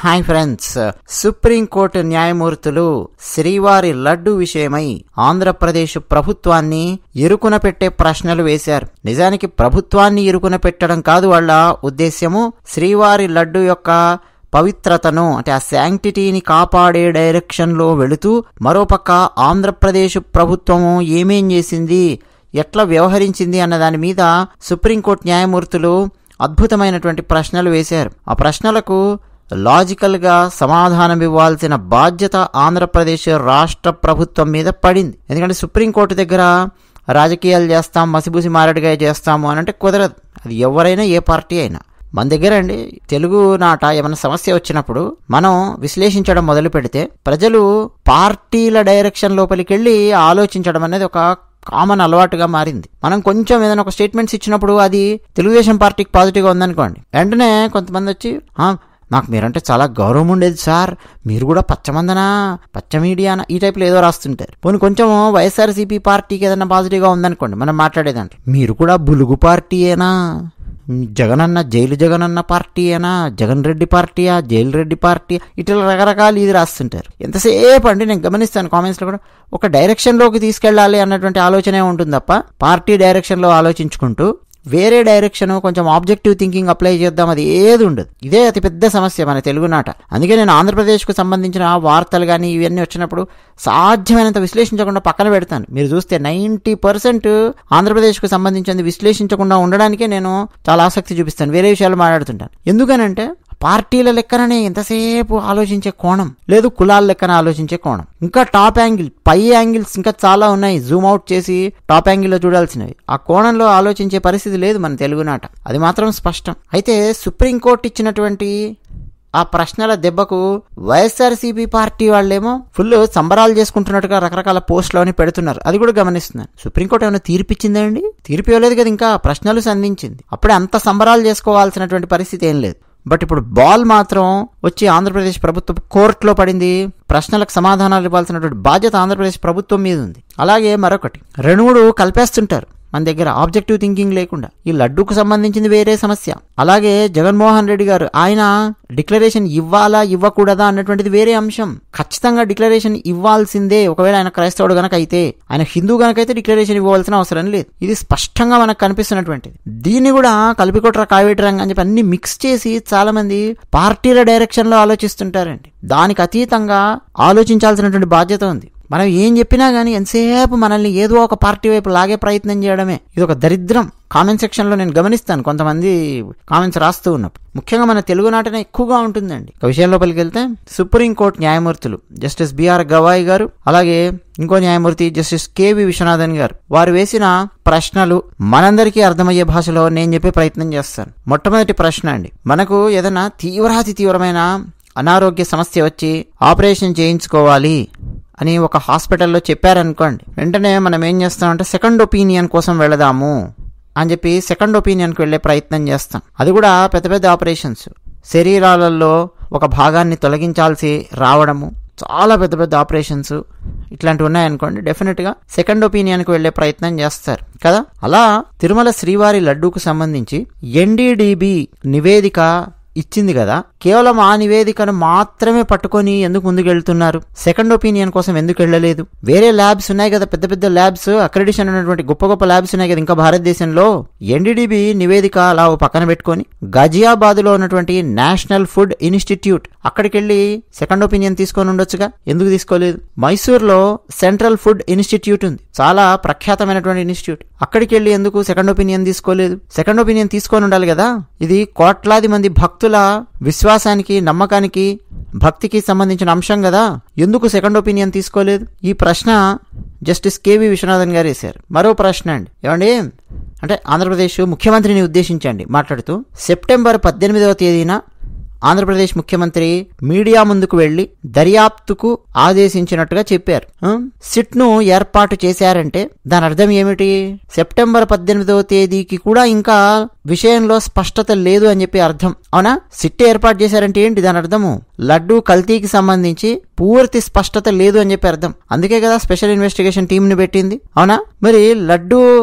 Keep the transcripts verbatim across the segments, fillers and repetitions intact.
Hi friends, supreme court న్యాయమూర్తులు శ్రీవారి లడ్డు విషయమై ఆంధ్రప్రదేశ్ ప్రభుత్వాన్ని ఇరుకున పెట్టే ప్రశ్నలు వేశారు. నిజానికి ప్రభుత్వాన్ని ఇరుకున పెట్టడం కాదు వాళ్ళ ఉద్దేశ్యము. శ్రీవారి లడ్డు యొక్క పవిత్రతను అంటే ఆ శాంక్టిటీని కాపాడే డైరెక్షన్ లో వెళుతూ మరోపక్క ఆంధ్రప్రదేశ్ ప్రభుత్వము ఏమేం చేసింది, ఎట్లా వ్యవహరించింది అన్న దాని మీద సుప్రీంకోర్టు న్యాయమూర్తులు అద్భుతమైనటువంటి ప్రశ్నలు వేశారు. ఆ ప్రశ్నలకు లాజికల్ గా సమాధానం ఇవ్వాల్సిన బాధ్యత ఆంధ్రప్రదేశ్ రాష్ట్ర ప్రభుత్వం మీద పడింది. ఎందుకంటే సుప్రీంకోర్టు దగ్గర రాజకీయాలు చేస్తాం, మసిబూసి మారడిగా చేస్తాము అని అంటే కుదరదు. అది ఎవరైనా ఏ పార్టీ అయినా. మన దగ్గర అండి తెలుగు నాట ఏమైనా సమస్య వచ్చినప్పుడు మనం విశ్లేషించడం మొదలు పెడితే ప్రజలు పార్టీల డైరెక్షన్ లోపలికి వెళ్ళి ఆలోచించడం అనేది ఒక కామన్ అలవాటుగా మారింది. మనం కొంచెం ఏదైనా ఒక స్టేట్మెంట్స్ ఇచ్చినప్పుడు అది తెలుగుదేశం పార్టీకి పాజిటివ్గా ఉందనుకోండి, వెంటనే కొంతమంది వచ్చి నాకు మీరంటే చాలా గౌరవం ఉండేది సార్, మీరు కూడా పచ్చమందనా పచ్చ మీడియానా ఈ టైప్లో ఏదో రాస్తుంటారు. పోనీ కొంచెం వైఎస్ఆర్సీపీ పార్టీకి ఏదైనా పాజిటివ్గా ఉందనుకోండి, మనం మాట్లాడేదాంట్లో మీరు కూడా బులుగు పార్టీయేనా, జగనన్న జైలు జగనన్న పార్టీయేనా, జగన్ రెడ్డి పార్టీయా, జైలు రెడ్డి పార్టీ, ఇట్లా రకరకాలు ఇది రాస్తుంటారు. ఎంతసేపు అంటే నేను గమనిస్తాను కామెంట్స్లో కూడా ఒక డైరెక్షన్లోకి తీసుకెళ్ళాలి అన్నటువంటి ఆలోచనే ఉంటుంది తప్ప పార్టీ డైరెక్షన్లో ఆలోచించుకుంటూ వేరే డైరెక్షన్ కొంచెం ఆబ్జెక్టివ్ థింకింగ్ అప్లై చేద్దాం అది ఏది ఉండదు. ఇదే అతిపెద్ద సమస్య మన తెలుగునాట. అందుకే నేను ఆంధ్రప్రదేశ్కు సంబంధించిన వార్తలు కానీ ఇవన్నీ వచ్చినప్పుడు సాధ్యమైనంత విశ్లేషించకుండా పక్కన పెడతాను. మీరు చూస్తే నైంటీ పర్సెంట్ ఆంధ్రప్రదేశ్కు సంబంధించింది విశ్లేషించకుండా ఉండడానికే నేను చాలా ఆసక్తి చూపిస్తాను, వేరే విషయాలు మాట్లాడుతుంటాను. ఎందుకనంటే పార్టీల లెక్కననే ఎంతసేపు ఆలోచించే కోణం లేదు, కులాల లెక్కన ఆలోచించే కోణం, ఇంకా టాప్ యాంగిల్ పై యాంగిల్స్ ఇంకా చాలా ఉన్నాయి, జూమ్ అవుట్ చేసి టాప్ యాంగిల్లో చూడాల్సినవి. ఆ కోణంలో ఆలోచించే పరిస్థితి లేదు మన తెలుగునాట, అది మాత్రం స్పష్టం. అయితే సుప్రీంకోర్టు ఇచ్చినటువంటి ఆ ప్రశ్నల దెబ్బకు వైఎస్ఆర్సీపీ పార్టీ వాళ్ళేమో ఫుల్ సంబరాలు చేసుకుంటున్నట్టుగా రకరకాల పోస్టులని పెడుతున్నారు. అది కూడా గమనిస్తున్నాను. సుప్రీంకోర్టు ఏమైనా తీర్పిచ్చిందా అండి? తీర్పు ఇవ్వలేదు కదా, ఇంకా ప్రశ్నలు సంధించింది. అప్పుడే అంత సంబరాలు చేసుకోవాల్సినటువంటి పరిస్థితి ఏం లేదు. బట్ ఇప్పుడు బాల్ మాత్రం వచ్చి ఆంధ్రప్రదేశ్ ప్రభుత్వం కోర్టులో పడింది. ప్రశ్నలకు సమాధానాలు ఇవ్వాల్సినటువంటి బాధ్యత ఆంధ్రప్రదేశ్ ప్రభుత్వం మీద ఉంది. అలాగే మరొకటి, రెండు మూడు కలిపేస్తుంటారు మన దగ్గర ఆబ్జెక్టివ్ థింకింగ్ లేకుండా. ఈ లడ్డూకు సంబంధించింది వేరే సమస్య. అలాగే జగన్మోహన్ రెడ్డి గారు ఆయన డిక్లరేషన్ ఇవ్వాలా ఇవ్వకూడదా అన్నటువంటిది వేరే అంశం. ఖచ్చితంగా డిక్లరేషన్ ఇవ్వాల్సిందే. ఒకవేళ ఆయన క్రైస్తవుడు గనక అయితే, ఆయన హిందూ గనకైతే డిక్లరేషన్ ఇవ్వాల్సిన అవసరం లేదు. ఇది స్పష్టంగా మనకు కనిపిస్తున్నటువంటిది. దీన్ని కూడా కలిపికొట్ర కావేటరంగా అని చెప్పి అన్ని మిక్స్ చేసి చాలా మంది పార్టీల డైరెక్షన్ లో ఆలోచిస్తుంటారండి. దానికి అతీతంగా ఆలోచించాల్సినటువంటి బాధ్యత ఉంది. మనం ఏం చెప్పినా గానీ ఎంతసేపు మనల్ని ఏదో ఒక పార్టీ వైపు లాగే ప్రయత్నం చేయడమే ఇది ఒక దరిద్రం. కామెంట్ సెక్షన్ లో నేను గమనిస్తాను కొంతమంది కామెంట్స్ రాస్తూ ఉన్నప్పుడు, ముఖ్యంగా మన తెలుగునాటనే ఎక్కువగా ఉంటుందండి. ఒక విషయం లోపలికి వెళ్తే సుప్రీంకోర్టు న్యాయమూర్తులు జస్టిస్ బిఆర్ గవాయ్ గారు, అలాగే ఇంకో న్యాయమూర్తి జస్టిస్ కేవి విశ్వనాథన్ గారు, వారు వేసిన ప్రశ్నలు మనందరికీ అర్థమయ్యే భాషలో నేను చెప్పే ప్రయత్నం చేస్తాను. మొట్టమొదటి ప్రశ్న అండి, మనకు ఏదైనా తీవ్రాతి తీవ్రమైన అనారోగ్య సమస్య వచ్చి ఆపరేషన్ చేయించుకోవాలి అని ఒక హాస్పిటల్లో చెప్పారనుకోండి, వెంటనే మనం ఏం చేస్తామంటే సెకండ్ ఒపీనియన్ కోసం వెళదాము అని చెప్పి సెకండ్ ఒపీనియన్కి వెళ్ళే ప్రయత్నం చేస్తాం. అది కూడా పెద్ద పెద్ద ఆపరేషన్స్, శరీరాలలో ఒక భాగాన్ని తొలగించాల్సి రావడము, చాలా పెద్ద పెద్ద ఆపరేషన్స్ ఇట్లాంటివి ఉన్నాయనుకోండి, డెఫినెట్గా సెకండ్ ఒపీనియన్కి వెళ్ళే ప్రయత్నం చేస్తారు కదా. అలా తిరుమల శ్రీవారి లడ్డూకు సంబంధించి ఎన్డీడీబీ నివేదిక ఇచ్చింది కదా, కేవలం ఆ నివేదికను మాత్రమే పట్టుకొని ఎందుకు ముందుకెళ్తున్నారు? సెకండ్ ఒపీనియన్ కోసం ఎందుకు వెళ్ళలేదు? వేరే ల్యాబ్స్ ఉన్నాయి కదా, పెద్ద పెద్ద ల్యాబ్స్, అక్రెడిషన్ ఉన్నటువంటి గొప్ప గొప్ప ల్యాబ్స్ ఉన్నాయి కదా ఇంకా భారతదేశంలో. ఎన్డీడీబీ నివేదిక అలా పక్కన పెట్టుకొని గజియాబాద్ లో ఉన్నటువంటి నేషనల్ ఫుడ్ ఇన్స్టిట్యూట్ అక్కడికి వెళ్ళి సెకండ్ ఒపీనియన్ తీసుకొని ఉండొచ్చుగా, ఎందుకు తీసుకోలేదు? మైసూర్లో సెంట్రల్ ఫుడ్ ఇన్స్టిట్యూట్ ఉంది, చాలా ప్రఖ్యాతమైనటువంటి ఇన్స్టిట్యూట్, అక్కడికి వెళ్ళి ఎందుకు సెకండ్ ఒపీనియన్ తీసుకోలేదు? సెకండ్ ఒపీనియన్ తీసుకొని ఉండాలి కదా. ఇది కోట్లాది మంది భక్తుల విశ్వాసానికి, నమ్మకానికి, భక్తికి సంబంధించిన అంశం కదా, ఎందుకు సెకండ్ ఒపీనియన్ తీసుకోలేదు? ఈ ప్రశ్న జస్టిస్ కేవి విశ్వనాథన్ గారు వేశారు. మరో ప్రశ్న అండి, ఏమండి అంటే ఆంధ్రప్రదేశ్ ముఖ్యమంత్రిని ఉద్దేశించండి మాట్లాడుతూ, సెప్టెంబర్ పద్దెనిమిదవ తేదీన ఆంధ్రప్రదేశ్ ముఖ్యమంత్రి మీడియా ముందుకు వెళ్లి దర్యాప్తుకు ఆదేశించినట్టుగా చెప్పారు. సిట్ ను ఏర్పాటు చేశారంటే దాని అర్థం ఏమిటి? సెప్టెంబర్ పద్దెనిమిదవ తేదీకి కూడా ఇంకా విషయంలో స్పష్టత లేదు అని చెప్పి అర్థం, అవునా? సిట్ ఏర్పాటు చేశారంటే ఏంటి దాని అర్థము? లడ్డూ కల్తీకి సంబంధించి పూర్తి స్పష్టత లేదు అని చెప్పి అర్థం. అందుకే కదా స్పెషల్ ఇన్వెస్టిగేషన్ టీమ్ ని పెట్టింది, అవునా? మరి లడ్డూ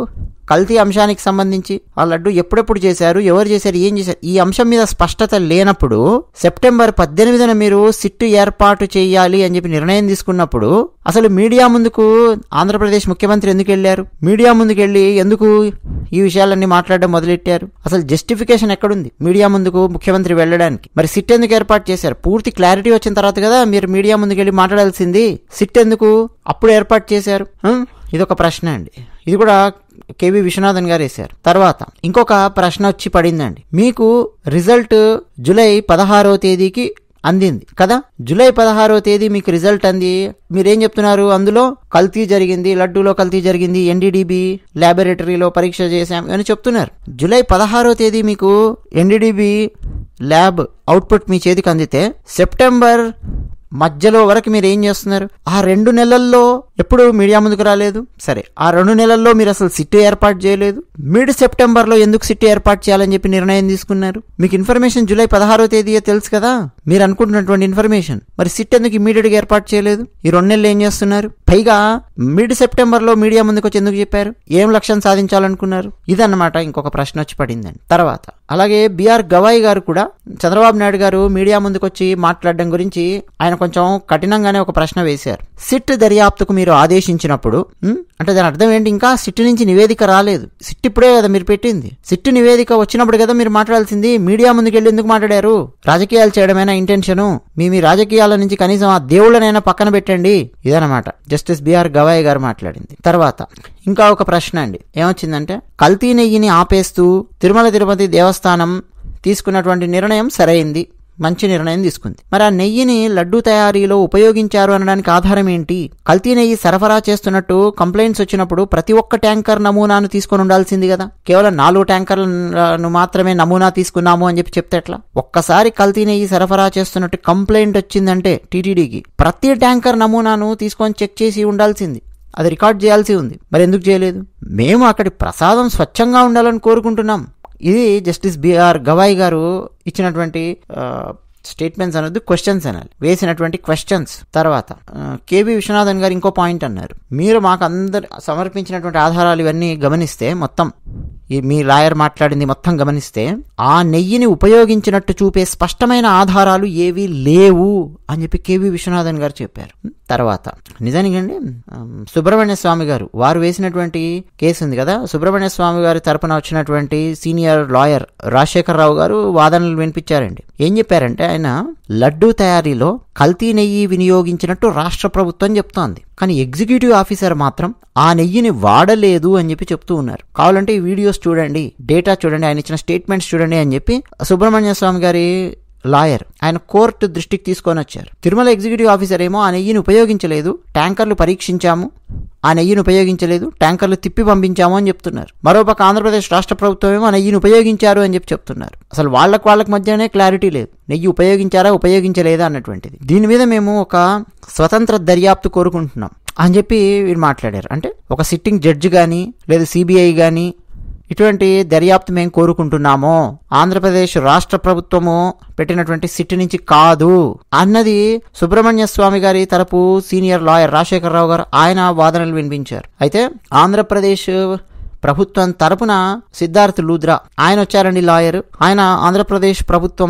కల్తీ అంశానికి సంబంధించి ఆ లడ్డు ఎప్పుడెప్పుడు చేశారు, ఎవరు చేశారు, ఏం చేశారు, ఈ అంశం మీద స్పష్టత లేనప్పుడు సెప్టెంబర్ పద్దెనిమిదిన మీరు సిట్ ఏర్పాటు చేయాలి అని చెప్పి నిర్ణయం తీసుకున్నప్పుడు అసలు మీడియా ముందుకు ఆంధ్రప్రదేశ్ ముఖ్యమంత్రి ఎందుకు వెళ్ళారు? మీడియా ముందుకు వెళ్ళి ఎందుకు ఈ విషయాలన్నీ మాట్లాడడం మొదలెట్టారు? అసలు జస్టిఫికేషన్ ఎక్కడుంది మీడియా ముందుకు ముఖ్యమంత్రి వెళ్ళడానికి? మరి సిట్ ఎందుకు ఏర్పాటు చేశారు? పూర్తి క్లారిటీ వచ్చిన తర్వాత కదా మీరు మీడియా ముందుకు వెళ్ళి మాట్లాడాల్సింది. సిట్ ఎందుకు అప్పుడు ఏర్పాటు చేశారు? ఇదొక ప్రశ్న అండి. ఇది కూడా కేవీ విశ్వనాథన్ గారు వేశారు. తర్వాత ఇంకొక ప్రశ్న వచ్చి పడిందండి. మీకు రిజల్ట్ జూలై పదహారో తేదీకి అందింది కదా, జూలై పదహారో తేదీ మీకు రిజల్ట్ అంది. మీరేం చెప్తున్నారు? అందులో కల్తీ జరిగింది, లడ్డూలో కల్తీ జరిగింది, ఎన్డీడీబీ ల్యాబొరేటరీలో పరీక్ష చేశాం అని చెప్తున్నారు. జూలై పదహారో తేదీ మీకు ఎన్డీడీబీ ల్యాబ్ అవుట్పుట్ మీ చేతికి అందితే సెప్టెంబర్ మధ్యలో వరకు మీరు ఏం చేస్తున్నారు? ఆ రెండు నెలల్లో ఎప్పుడు మీడియా ముందుకు రాలేదు. సరే, ఆ రెండు నెలల్లో మీరు అసలు సిట్ ఏర్పాటు చేయలేదు. మిడ్ సెప్టెంబర్ లో ఎందుకు సిట్ ఏర్పాటు చేయాలని చెప్పి నిర్ణయం తీసుకున్నారు? మీకు ఇన్ఫర్మేషన్ జూలై పదహారో తేదీ తెలుసు కదా, మీరు అనుకుంటున్నటువంటి ఇన్ఫర్మేషన్. మరి సిట్ ఎందుకు ఇమీడియట్ గా ఏర్పాటు చేయలేదు? ఈ రెండు నెలలు ఏం చేస్తున్నారు? పైగా మిడ్ సెప్టెంబర్ లో మీడియా ముందుకు వచ్చి ఎందుకు చెప్పారు? ఏం లక్ష్యం సాధించాలనుకున్నారు? ఇదన్నమాట ఇంకొక ప్రశ్న వచ్చి పడిందండి. తర్వాత అలాగే బిఆర్ గవాయి గారు కూడా చంద్రబాబు నాయుడు గారు మీడియా ముందుకు వచ్చి మాట్లాడడం గురించి ఆయన కొంచెం కఠినంగానే ఒక ప్రశ్న వేశారు. సిట్ దర్యాప్తుకు మీరు ఆదేశించినప్పుడు అంటే దాని అర్థం ఏంటి? ఇంకా సిట్ నుంచి నివేదిక రాలేదు. సిట్ ఇప్పుడే కదా మీరు పెట్టింది. సిట్ నివేదిక వచ్చినప్పుడు కదా మీరు మాట్లాడాల్సింది. మీడియా ముందుకు వెళ్ళి ఎందుకు మాట్లాడారు? రాజకీయాలు చేయడమేనా ఇంటెన్షను? మీ మీ రాజకీయాల నుంచి కనీసం ఆ దేవుళ్ళనైనా పక్కన పెట్టండి. ఇదనమాట జస్టిస్ బిఆర్ గవాయి గారు మాట్లాడింది. తర్వాత ఇంకా ఒక ప్రశ్న అండి. ఏమొచ్చిందంటే, కల్తీ నెయ్యిని ఆపేస్తూ తిరుమల తిరుపతి దేవస్థానం తీసుకున్నటువంటి నిర్ణయం సరైంది, మంచి నిర్ణయం తీసుకుంది. మరి ఆ నెయ్యిని లడ్డూ తయారీలో ఉపయోగించారు అనడానికి ఆధారం ఏంటి? కల్తీ నెయ్యి సరఫరా చేస్తున్నట్టు కంప్లైంట్స్ వచ్చినప్పుడు ప్రతి ఒక్క ట్యాంకర్ నమూనాను తీసుకొని ఉండాల్సింది కదా. కేవలం నాలుగు ట్యాంకర్లను మాత్రమే నమూనా తీసుకున్నాము అని చెప్పి చెప్తే ఎట్లా? ఒక్కసారి కల్తీ నెయ్యి సరఫరా చేస్తున్నట్టు కంప్లైంట్ వచ్చిందంటే టీటీడీకి ప్రతి ట్యాంకర్ నమూనాను తీసుకొని చెక్ చేసి ఉండాల్సింది. అది రికార్డ్ చేయాల్సి ఉంది. మరి ఎందుకు చేయలేదు? మేము అక్కడి ప్రసాదం స్వచ్ఛంగా ఉండాలని కోరుకుంటున్నాం. ఇది జస్టిస్ బిఆర్ గవాయి గారు ఇచ్చినటువంటి స్టేట్మెంట్స్ అనొద్దు, క్వశ్చన్స్ అనాలి, వేసినటువంటి క్వశ్చన్స్. తర్వాత కేవీ విశ్వనాథన్ గారు ఇంకో పాయింట్ అన్నారు. మీరు మాకు అందరు సమర్పించినటువంటి ఆధారాలు ఇవన్నీ గమనిస్తే, మొత్తం ఈ మీ లాయర్ మాట్లాడింది మొత్తం గమనిస్తే, ఆ నెయ్యిని ఉపయోగించినట్టు చూపే స్పష్టమైన ఆధారాలు ఏవీ లేవు అని చెప్పి కేవీ విశ్వనాథన్ గారు చెప్పారు. తర్వాత నిజానికండి సుబ్రహ్మణ్య స్వామి గారు వారు వేసినటువంటి కేసు ఉంది కదా, సుబ్రహ్మణ్య స్వామి గారి తరపున వచ్చినటువంటి సీనియర్ లాయర్ రాజశేఖర్ రావు గారు వాదనలు వినిపించారండి. ఏం చెప్పారంటే, ఆయన లడ్డూ తయారీలో కల్తీ నెయ్యి వినియోగించినట్టు రాష్ట్ర ప్రభుత్వం చెప్తోంది, కానీ ఎగ్జిక్యూటివ్ ఆఫీసర్ మాత్రం ఆ నెయ్యిని వాడలేదు అని చెప్పి చెప్తూ ఉన్నారు. కావాలంటే ఈ వీడియోస్ చూడండి, డేటా చూడండి, ఆయన ఇచ్చిన స్టేట్మెంట్స్ చూడండి అని చెప్పి సుబ్రహ్మణ్య స్వామి గారి లాయర్ ఆయన కోర్టు దృష్టికి తీసుకొని వచ్చారు. తిరుమల ఎగ్జిక్యూటివ్ ఆఫీసర్ ఏమో ఆ నెయ్యిని ఉపయోగించలేదు, ట్యాంకర్లు పరీక్షించాము, ఆ నెయ్యిని ఉపయోగించలేదు, ట్యాంకర్లు తిప్పి పంపించాము అని చెప్తున్నారు. మరోపక్క ఆంధ్రప్రదేశ్ రాష్ట్ర ప్రభుత్వం ఏమో ఆ నెయ్యిని ఉపయోగించారు అని చెప్పి చెప్తున్నారు. అసలు వాళ్ళకు వాళ్ళకి మధ్యనే క్లారిటీ లేదు, నెయ్యి ఉపయోగించారా ఉపయోగించలేదా అన్నటువంటిది. దీని మీద మేము ఒక స్వతంత్ర దర్యాప్తు కోరుకుంటున్నాం అని చెప్పి వీరు మాట్లాడారు. అంటే ఒక సిట్టింగ్ జడ్జి కానీ లేదా సిబిఐ కానీ ఇటువంటి దర్యాప్తు మేము కోరుకుంటున్నామో, ఆంధ్రప్రదేశ్ రాష్ట్ర ప్రభుత్వము పెట్టినటువంటి సిట్ నుంచి కాదు అన్నది సుబ్రహ్మణ్య స్వామి గారి తరపు సీనియర్ లాయర్ రాజశేఖర్ రావు గారు ఆయన వాదనలు వినిపించారు. అయితే ఆంధ్రప్రదేశ్ ప్రభుత్వం తరపున సిద్ధార్థ్ లూద్రా ఆయన వచ్చారండి లాయర్. ఆయన ఆంధ్రప్రదేశ్ ప్రభుత్వం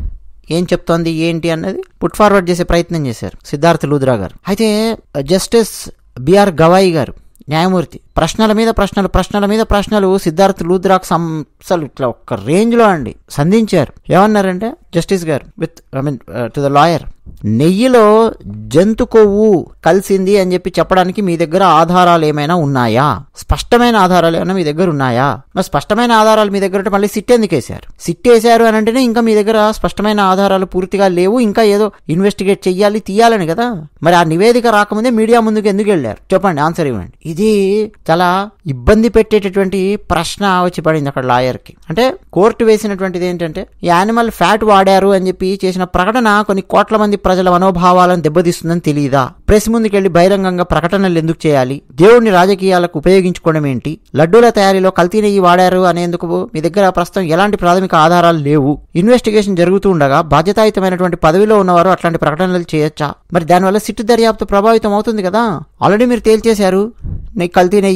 ఏం చెప్తోంది ఏంటి అన్నది పుట్ ఫార్వర్డ్ చేసే ప్రయత్నం చేశారు సిద్ధార్థ్ లూద్రా గారు. అయితే జస్టిస్ బిఆర్ గవాయి గారు న్యాయమూర్తి ప్రశ్నల మీద ప్రశ్నలు ప్రశ్నల మీద ప్రశ్నలు సిద్ధార్థ్ లూద్రాకు అసలు ఇట్లా ఒక్క రేంజ్ లో అండి సంధించారు. ఏమన్నారంటే జస్టిస్ గారు with I mean to the lawyer, నెయ్యిలో జంతు కొవ్వు కలిసింది అని చెప్పి చెప్పడానికి మీ దగ్గర ఆధారాలు ఏమైనా ఉన్నాయా? స్పష్టమైన ఆధారాలు ఏమైనా మీ దగ్గర ఉన్నాయా? మరి స్పష్టమైన ఆధారాలు మీ దగ్గర ఉంటే మళ్ళీ సిట్ ఎందుకు వేశారు? సిట్ వేశారు అని అంటేనే ఇంకా మీ దగ్గర స్పష్టమైన ఆధారాలు పూర్తిగా లేవు, ఇంకా ఏదో ఇన్వెస్టిగేట్ చెయ్యాలి తీయాలని కదా. మరి ఆ నివేదిక రాకముందే మీడియా ముందుకు ఎందుకు వెళ్ళారు? చెప్పండి, ఆన్సర్ ఇవ్వండి. ఇది చాలా ఇబ్బంది పెట్టేటటువంటి ప్రశ్న వచ్చి పడింది అక్కడ లాయర్కి. అంటే కోర్టు వేసినటువంటిది ఏంటంటే, ఈ యానిమల్ ఫ్యాట్ వాడారు అని చెప్పి చేసిన ప్రకటన కొన్ని కోట్ల మంది ప్రజల మనోభావాలను దెబ్బతీస్తుందని తెలియదా? ప్రెస్ ముందుకెళ్లి బహిరంగంగా ప్రకటనలు ఎందుకు చేయాలి? దేవుడిని రాజకీయాలకు ఉపయోగించుకోవడం ఏంటి? లడ్డూల తయారీలో కల్తీ నెయ్యి వాడారు అనేందుకు మీ దగ్గర ప్రస్తుతం ఎలాంటి ప్రాథమిక ఆధారాలు లేవు. ఇన్వెస్టిగేషన్ జరుగుతూ ఉండగా బాధ్యతాయుతమైనటువంటి పదవిలో ఉన్నవారు అట్లాంటి ప్రకటనలు చేయొచ్చా? మరి దానివల్ల సిట్టు దర్యాప్తు ప్రభావితం అవుతుంది కదా. ఆల్రెడీ మీరు తేల్చేశారు, నెయ్యి కల్తీ నెయ్యి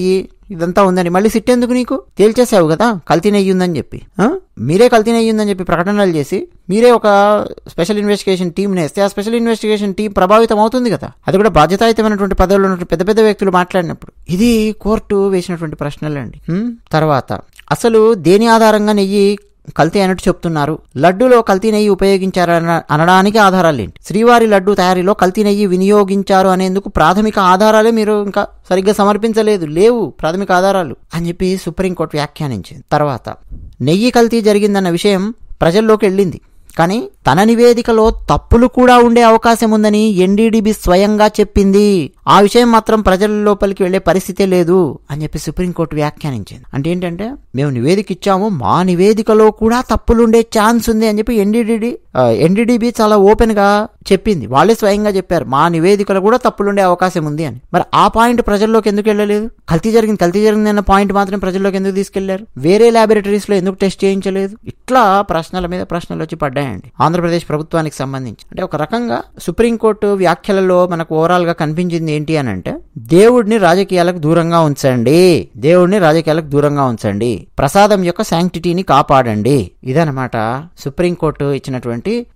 ఇదంతా ఉందని మళ్ళీ సిట్ ఎందుకు నీకు? తేల్చేసావు కదా కల్తీ నెయ్యి ఉందని చెప్పి. మీరే కల్తీ నెయ్యి ఉందని చెప్పి ప్రకటనలు చేసి మీరే ఒక స్పెషల్ ఇన్వెస్టిగేషన్ టీం నేస్తే ఆ స్పెషల్ ఇన్వెస్టిగేషన్ టీం ప్రభావితం అవుతుంది కదా. అది కూడా బాధ్యతాయుతమైనటువంటి పదవుల్లో ఉన్నటువంటి పెద్ద పెద్ద వ్యక్తులు మాట్లాడినప్పుడు. ఇది కోర్టు వేసినటువంటి ప్రశ్నలండి. తర్వాత అసలు దేని ఆధారంగా నెయ్యి కల్తీ అన్నట్టు చెప్తున్నారు? లడ్డూలో కల్తీ నెయ్యి ఉపయోగించారన అనడానికి ఆధారాలు ఏంటి? శ్రీవారి లడ్డు తయారీలో కల్తీ నెయ్యి వినియోగించారు అనేందుకు ప్రాథమిక ఆధారాలే మీరు ఇంకా సరిగ్గా సమర్పించలేదు, లేవు ప్రాథమిక ఆధారాలు అని చెప్పి సుప్రీంకోర్టు వ్యాఖ్యానించింది. తర్వాత నెయ్యి కల్తీ జరిగిందన్న విషయం ప్రజల్లోకి వెళ్ళింది, కానీ తన నివేదికలో తప్పులు కూడా ఉండే అవకాశం ఉందని ఎన్డీడీబీ స్వయంగా చెప్పింది. ఆ విషయం మాత్రం ప్రజల లోపలికి వెళ్లే పరిస్థితే లేదు అని చెప్పి సుప్రీంకోర్టు వ్యాఖ్యానించింది. అంటే ఏంటంటే మేము నివేదిక ఇచ్చాము, మా నివేదికలో కూడా తప్పులుండే ఛాన్స్ ఉంది అని చెప్పి ఎన్డీడీ ఎన్డీడీబీ చాలా ఓపెన్ గా చెప్పింది. వాళ్ళే స్వయంగా చెప్పారు మా నివేదికలో కూడా తప్పులుండే అవకాశం ఉంది అని. మరి ఆ పాయింట్ ప్రజల్లోకి ఎందుకు వెళ్ళలేదు? కల్తీ జరిగింది కల్తీ జరిగింది అన్న పాయింట్ మాత్రం ప్రజల్లోకి ఎందుకు తీసుకెళ్లారు? వేరే ల్యాబొరేటరీస్ లో ఎందుకు టెస్ట్ చేయించలేదు? ఇట్లా ప్రశ్నల మీద ప్రశ్నలు వచ్చి పడ్డాయండి ఆంధ్రప్రదేశ్ ప్రభుత్వానికి సంబంధించి. అంటే ఒక రకంగా సుప్రీంకోర్టు వ్యాఖ్యలలో మనకు ఓవరాల్ గా కనిపించింది ఏంటి అని అంటే, దేవుడిని రాజకీయాలకు దూరంగా ఉంచండి, దేవుడిని రాజకీయాలకు దూరంగా ఉంచండి, ప్రసాదం యొక్క శాంక్టిటీని కాపాడండి. ఇదనమాట సుప్రీంకోర్టు ఇచ్చినటువంటి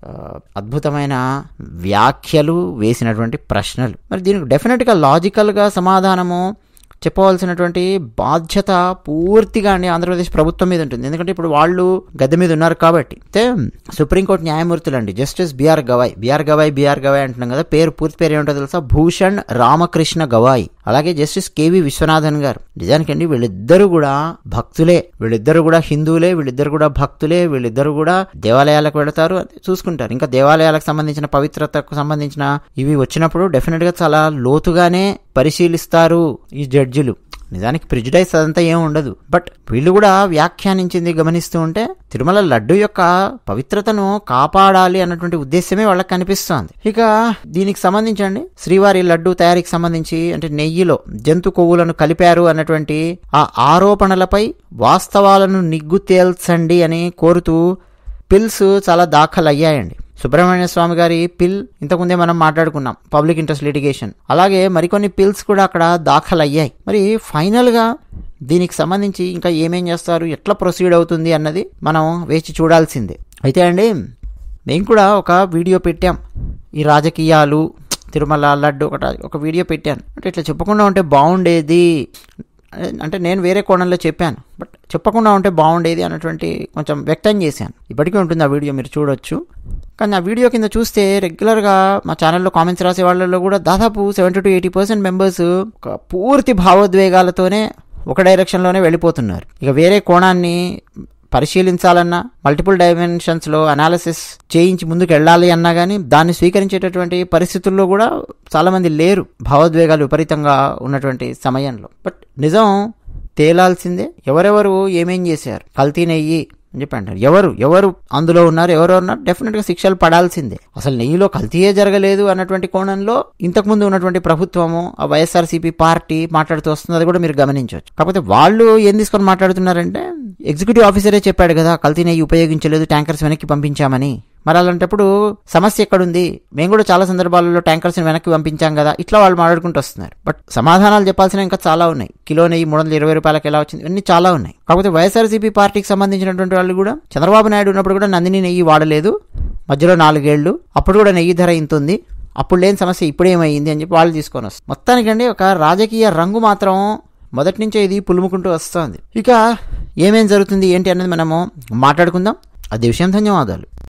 అద్భుతమైన వ్యాఖ్యలు, వేసినటువంటి ప్రశ్నలు. మరి దీనికి డెఫినెట్ గా లాజికల్ గా సమాధానము చెప్పవలసినటువంటి బాధ్యత పూర్తిగా అండి ఆంధ్రప్రదేశ్ ప్రభుత్వం మీద ఉంటుంది. ఎందుకంటే ఇప్పుడు వాళ్ళు గద్దె మీద ఉన్నారు కాబట్టి. అయితే సుప్రీంకోర్టు న్యాయమూర్తులు అండి justice BR Gavai BR Gavai BR Gavai అంటున్నాం కదా, పేరు పూర్తి పేరు ఏమిటో తెలుసా? భూషణ్ రామకృష్ణ గవాయ్. అలాగే జస్టిస్ కేవి విశ్వనాథన్ గారు. నిజానికండి వీళ్ళిద్దరూ కూడా భక్తులే, వీళ్ళిద్దరు కూడా హిందువులే, వీళ్ళిద్దరు కూడా భక్తులే, వీళ్ళిద్దరు కూడా దేవాలయాలకు వెళతారు, చూసుకుంటారు. ఇంకా దేవాలయాలకు సంబంధించిన పవిత్రతకు సంబంధించిన ఇవి వచ్చినప్పుడు డెఫినెట్ గా చాలా లోతుగానే పరిశీలిస్తారు ఈ జడ్జిలు. నిజానికి ప్రిజుడైజ్ అదంతా ఏం ఉండదు. బట్ వీళ్ళు కూడా వ్యాఖ్యానించింది గమనిస్తూ ఉంటే తిరుమల లడ్డు యొక్క పవిత్రతను కాపాడాలి అన్నటువంటి ఉద్దేశమే వాళ్ళకి కనిపిస్తోంది. ఇక దీనికి సంబంధించండి శ్రీవారి లడ్డు తయారీకి సంబంధించి అంటే నెయ్యిలో జంతు కొవ్వులను కలిపారు అన్నటువంటి ఆ ఆరోపణలపై వాస్తవాలను నిగ్గు తేల్చండి అని కోరుతూ పిల్స్ చాలా దాఖలు అయ్యాయండి. సుబ్రహ్మణ్య స్వామి గారి పిల్ ఇంతకుముందే మనం మాట్లాడుకున్నాం, పబ్లిక్ ఇంట్రెస్ట్ లిటిగేషన్. అలాగే మరికొన్ని పిల్స్ కూడా అక్కడ దాఖలయ్యాయి. మరి ఫైనల్ గా దీనికి సంబంధించి ఇంకా ఏమేం చేస్తారు, ఎట్లా ప్రొసీడ్ అవుతుంది అన్నది మనం వేచి చూడాల్సిందే. అయితే అండి మేము కూడా ఒక వీడియో పెట్టాం, ఈ రాజకీయాలు తిరుమల లడ్డు ఒకట ఒక వీడియో పెట్టాను. అంటే ఇట్లా చెప్పకుండా ఉంటే బాగుండేది అంటే నేను వేరే కోణంలో చెప్పాను, బట్ చెప్పకుండా ఉంటే బాగుండేది అన్నటువంటి కొంచెం వ్యక్తం చేశాను. ఇప్పటికీ ఉంటుంది ఆ వీడియో, మీరు చూడొచ్చు. కానీ ఆ వీడియో కింద చూస్తే రెగ్యులర్గా మా ఛానల్లో కామెంట్స్ రాసే వాళ్ళలో కూడా దాదాపు seventy to eighty percent members ఒక పూర్తి భావోద్వేగాలతోనే ఒక డైరెక్షన్లోనే వెళ్ళిపోతున్నారు. ఇక వేరే కోణాన్ని పరిశీలించాలన్నా, మల్టిపుల్ డైమెన్షన్స్లో అనాలిసిస్ చేయించి ముందుకు వెళ్ళాలి అన్నా కానీ దాన్ని స్వీకరించేటటువంటి పరిస్థితుల్లో కూడా చాలామంది లేరు, భావోద్వేగాలు విపరీతంగా ఉన్నటువంటి సమయంలో. బట్ నిజం తేలాల్సిందే. ఎవరెవరు ఏమేం చేశారు, కల్తీ నెయ్యి అని చెప్పి అంటారు, ఎవరు ఎవరు అందులో ఉన్నారు, ఎవరు ఉన్నారు, డెఫినెట్గా శిక్షలు పడాల్సిందే. అసలు నెయ్యిలో కల్తీయే జరగలేదు అన్నటువంటి కోణంలో ఇంతకుముందు ఉన్నటువంటి ప్రభుత్వము, ఆ వైఎస్ఆర్సీపీ పార్టీ మాట్లాడుతూ వస్తుంది, అది కూడా మీరు గమనించవచ్చు. కాకపోతే వాళ్ళు ఏం తీసుకొని మాట్లాడుతున్నారంటే, ఎగ్జిక్యూటివ్ ఆఫీసరే చెప్పాడు కదా కల్తీ నెయ్యి ఉపయోగించలేదు, ట్యాంకర్స్ వెనక్కి పంపించామని. మరి అలాంటప్పుడు సమస్య ఎక్కడుంది? మేము కూడా చాలా సందర్భాలలో ట్యాంకర్స్ వెనక్కి పంపించాం కదా, ఇట్లా వాళ్ళు మాట్లాడుకుంటూ వస్తున్నారు. బట్ సమాధానాలు చెప్పాల్సిన ఇంకా చాలా ఉన్నాయి. కిలో నెయ్యి మూడు వందల ఇరవై రూపాయలకి ఎలా వచ్చింది, ఇవన్నీ చాలా ఉన్నాయి. కాకపోతే వైఎస్ఆర్సీపీ పార్టీకి సంబంధించినటువంటి వాళ్ళు కూడా చంద్రబాబు నాయుడు ఉన్నప్పుడు కూడా నందిని నెయ్యి వాడలేదు, మధ్యలో నాలుగేళ్లు, అప్పుడు కూడా నెయ్యి ధర ఇంత ఉంది, అప్పుడు లేని సమస్య ఇప్పుడేమైంది అని చెప్పి వాళ్ళు తీసుకొని వస్తారు. మొత్తానికండి ఒక రాజకీయ రంగు మాత్రం మొదటి నుంచే ఇది పులుముకుంటూ వస్తుంది. ఇక ఏమేం జరుగుతుంది ఏంటి అనేది మనము మాట్లాడుకుందాం. అదే విషయం. ధన్యవాదాలు.